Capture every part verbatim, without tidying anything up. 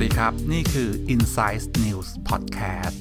ดีครับนี่คือ Insights News Podcast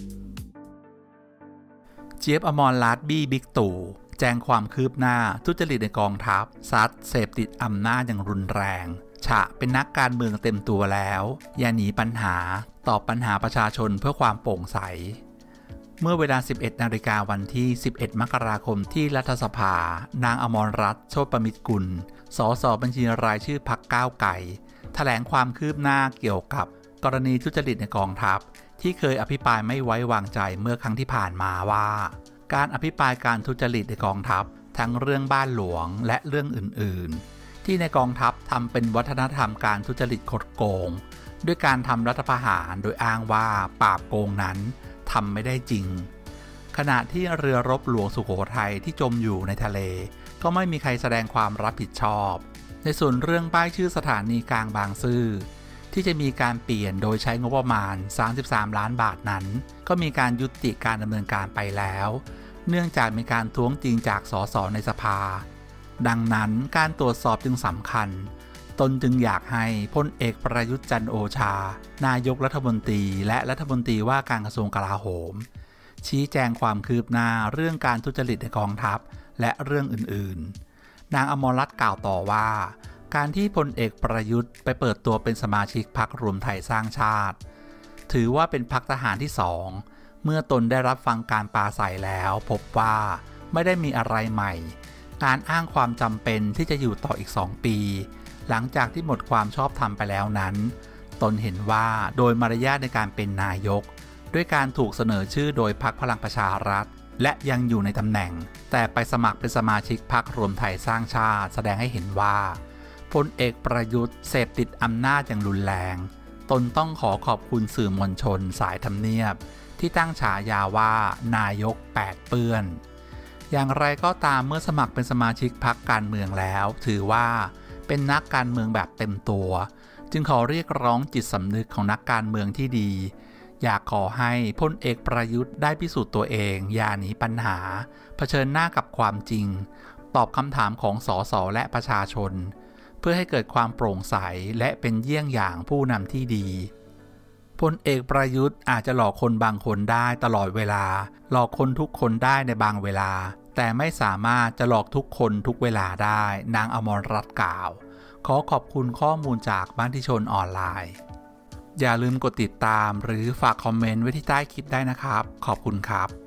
เจี๊ยบอมรรัตน์บี้บิ๊กตู่แจ้งความคืบหน้าทุจริตในกองทัพซัดเสพติดอำนาจอย่างรุนแรงฉะเป็นนักการเมืองเต็มตัวแล้วอย่าหนีปัญหาตอบปัญหาประชาชนเพื่อความโปร่งใสเมื่อเวลา สิบเอ็ดนาฬิกาวันที่ สิบเอ็ดมกราคมที่รัฐสภานางอมรรัตน์โชติประมิตรกุลสสบัญชีรายชื่อพรรคก้าวไกลแถลงความคืบหน้าเกี่ยวกับกรณีทุจริตในกองทัพที่เคยอภิปรายไม่ไว้วางใจเมื่อครั้งที่ผ่านมาว่าการอภิปรายการทุจริตในกองทัพทั้งเรื่องบ้านหลวงและเรื่องอื่นๆที่ในกองทัพทำเป็นวัฒนธรรมการทุจริตคดโกงด้วยการทำรัฐประหารโดยอ้างว่าปราบโกงนั้นทำไม่ได้จริงขณะที่เรือรบหลวงสุโขทัยที่จมอยู่ในทะเลก็ไม่มีใครแสดงความรับผิดชอบในส่วนเรื่องป้ายชื่อสถานีกลางบางซื่อที่จะมีการเปลี่ยนโดยใช้งบประมาณสามสิบสามล้านบาทนั้นก็มีการยุติการดำเนินการไปแล้วเนื่องจากมีการท้วงติงจากสสในสภาดังนั้นการตรวจสอบจึงสำคัญตนจึงอยากให้พลเอกประยุทธ์จันทร์โอชานายกรัฐมนตรีและรัฐมนตรีว่าการกระทรวงกลาโหมชี้แจงความคืบหน้าเรื่องการทุจริตในกองทัพและเรื่องอื่นๆนางอมรรัตน์กล่าวต่อว่าการที่พลเอกประยุทธ์ไปเปิดตัวเป็นสมาชิกพรรครวมไทยสร้างชาติถือว่าเป็นพรรคทหารที่สองเมื่อตนได้รับฟังการปราศัยแล้วพบว่าไม่ได้มีอะไรใหม่การอ้างความจำเป็นที่จะอยู่ต่ออีกสองปีหลังจากที่หมดความชอบธรรมไปแล้วนั้นตนเห็นว่าโดยมารยาทในการเป็นนายกด้วยการถูกเสนอชื่อโดยพรรคพลังประชารัฐและยังอยู่ในตำแหน่งแต่ไปสมัครเป็นสมาชิกพรรครวมไทยสร้างชาติแสดงให้เห็นว่าพลเอกประยุทธ์เสพติดอำนาจอย่างรุนแรงตนต้องขอขอบคุณสื่อมวลชนสายทำเนียบที่ตั้งฉายาว่านายกแปดเปื้อนอย่างไรก็ตามเมื่อสมัครเป็นสมาชิกพรรคการเมืองแล้วถือว่าเป็นนักการเมืองแบบเต็มตัวจึงขอเรียกร้องจิตสำนึกของนักการเมืองที่ดีอยากขอให้พลเอกประยุทธ์ได้พิสูจน์ตัวเองอย่าหนีปัญหาเผชิญหน้ากับความจริงตอบคำถามของสสและประชาชนเพื่อให้เกิดความโปร่งใสและเป็นเยี่ยงอย่างผู้นำที่ดีพลเอกประยุทธ์อาจจะหลอกคนบางคนได้ตลอดเวลาหลอกคนทุกคนได้ในบางเวลาแต่ไม่สามารถจะหลอกทุกคนทุกเวลาได้นางอมรรัตน์กล่าวขอขอบคุณข้อมูลจากบ้านทิชนออนไลน์อย่าลืมกดติดตามหรือฝากคอมเมนต์ไว้ที่ใต้คลิปได้นะครับขอบคุณครับ